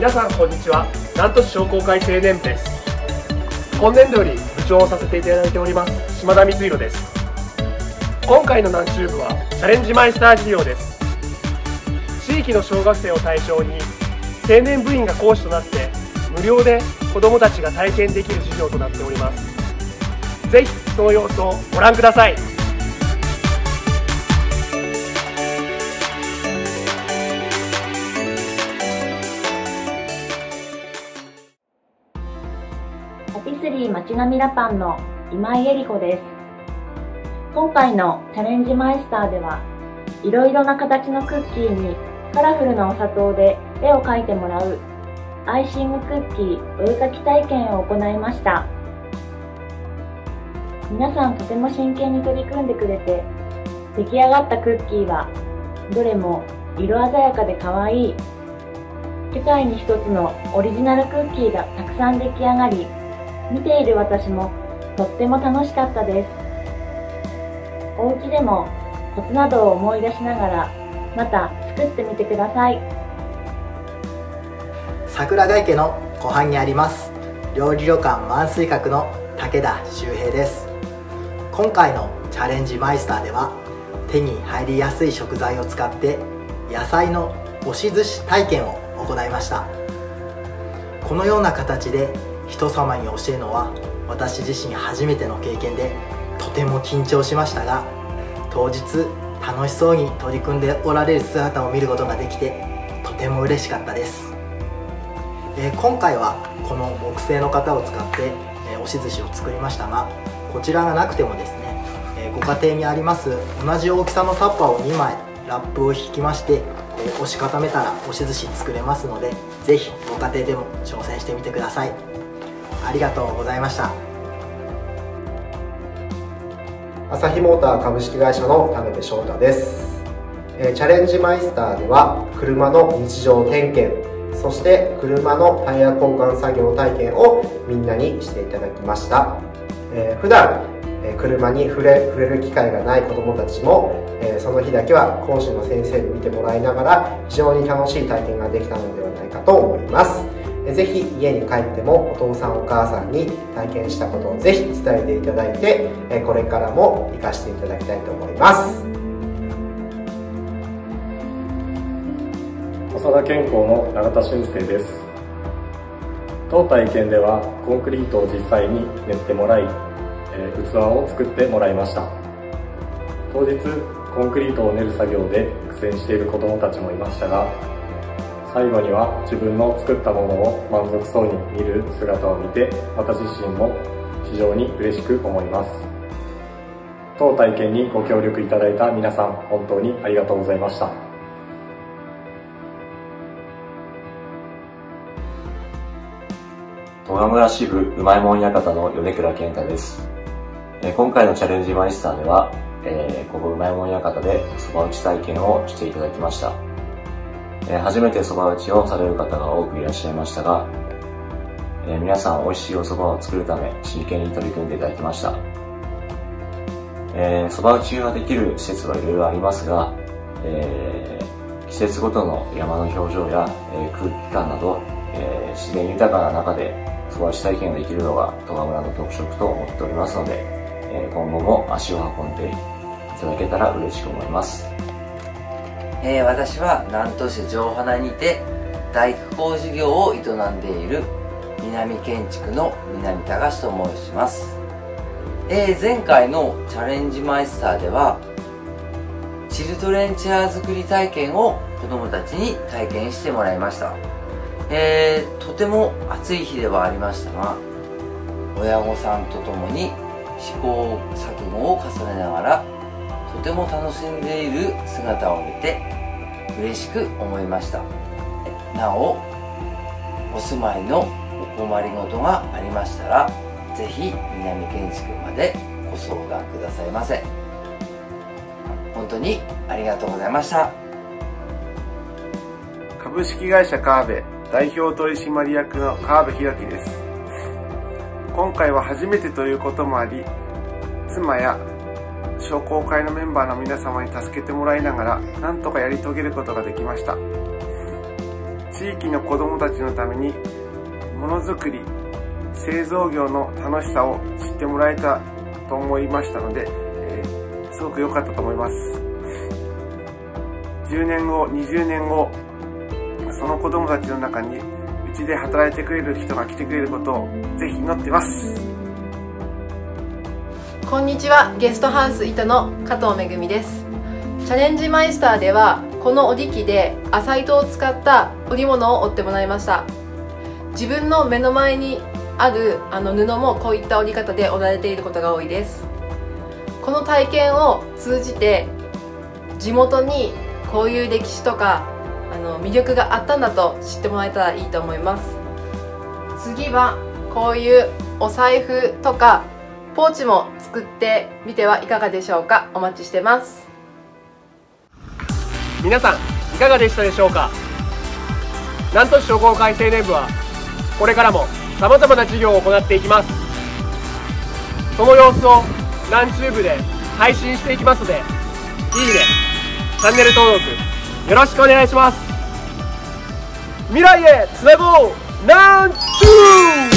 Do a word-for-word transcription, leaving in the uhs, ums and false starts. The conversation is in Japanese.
皆さんこんにちは。南砺市商工会青年部です。今年度より部長をさせていただいております島田光弘です。今回の南中部はチャレンジマイスター事業です。地域の小学生を対象に青年部員が講師となって無料で子どもたちが体験できる事業となっております。ぜひその様子をご覧ください。 パティスリー街並みラパンの今井絵里子です。今回のチャレンジマイスターではいろいろな形のクッキーにカラフルなお砂糖で絵を描いてもらうアイシングクッキーお絵描き体験を行いました。皆さんとても真剣に取り組んでくれて、出来上がったクッキーはどれも色鮮やかで可愛い、世界に一つのオリジナルクッキーがたくさん出来上がり、見ている私もとっても楽しかったです。お家でもコツなどを思い出しながらまた作ってみてください。 桜ヶ池の湖畔にあります料理旅館満水閣の武田修平です。今回のチャレンジマイスターでは手に入りやすい食材を使って野菜の押し寿司体験を行いました。このような形で人様に教えるのは私自身初めての経験でとても緊張しましたが、当日楽しそうに取り組んでおられる姿を見ることができてとても嬉しかったです。えー、今回はこの木製の型を使って、えー、押し寿司を作りましたが、こちらがなくてもですね、えー、ご家庭にあります同じ大きさのタッパーをにまいラップを引きまして、えー、押し固めたら押し寿司作れますので、ぜひご家庭でも挑戦してみてください。ありがとうございました。 朝日モーター株式会社の田辺翔太です。えー、チャレンジマイスターでは車の日常点検、そして車のタイヤ交換作業体験をみんなにしていただきました。えー、普段、えー、車に触れ、触れる機会がない子どもたちも、えー、その日だけは講師の先生に見てもらいながら非常に楽しい体験ができたのではないかと思います。ぜひ家に帰ってもお父さんお母さんに体験したことをぜひ伝えていただいて、これからも活かしていただきたいと思います。 長田健康の永田俊生です。当体験ではコンクリートを実際に練ってもらい、えー、器を作ってもらいました。当日コンクリートを練る作業で苦戦している子どもたちもいましたが、最後には自分の作ったものを満足そうに見る姿を見て、私自身も非常に嬉しく思います。当体験にご協力いただいた皆さん、本当にありがとうございました。 戸賀村支部うまいもん館の米倉健太です。えー、今回のチャレンジマイスターでは、えー、ここうまいもん館でそば打ち体験をしていただきました。えー、初めて蕎麦打ちをされる方が多くいらっしゃいましたが、えー、皆さん美味しいお蕎麦を作るため真剣に取り組んでいただきました。えー、蕎麦打ちができる施設はいろいろありますが、えー、季節ごとの山の表情や、えー、空気感など、えー、自然豊かな中で蕎麦打ち体験ができるのが戸賀村の特色と思っておりますので、えー、今後も足を運んでいただけたら嬉しく思います。 えー、私は南砺市城原にて大工工事業を営んでいる南建築の南隆と申します。えー、前回のチャレンジマイスターではチルドレンチェア作り体験を子どもたちに体験してもらいました。えー、とても暑い日ではありましたが、親御さんと共に試行錯誤を重ねながらとても楽しんでいる姿を見て嬉しく思いました。なお、お住まいのお困りごとがありましたら、ぜひ南建築までご相談くださいませ。本当にありがとうございました。 株式会社川辺代表取締役の川辺弘樹です。今回は初めてということもあり、妻や商工会のメンバーの皆様に助けてもらいながら、なんとかやり遂げることができました。 地域の子どもたちのためにものづくり、製造業の楽しさを知ってもらえたと思いましたので、えー、すごく良かったと思います。じゅうねんご、にじゅうねんご、その子どもたちの中にうちで働いてくれる人が来てくれることをぜひ祈ってます。 こんにちは、ゲストハウス糸の加藤めぐみです。チャレンジマイスターではこの織機で麻糸を使った織物を織ってもらいました。自分の目の前にあるあの布もこういった織り方で織られていることが多いです。この体験を通じて地元にこういう歴史とかあの魅力があったんだと知ってもらえたらいいと思います。次はこういうお財布とかポーチも作ってみてはいかがでしょうか。お待ちしてます。 皆さんいかがでしたでしょうか。南砺市商工会青年部はこれからもさまざまな授業を行っていきます。その様子を南中部で配信していきますので、いいね、チャンネル登録よろしくお願いします。未来へつなごう南中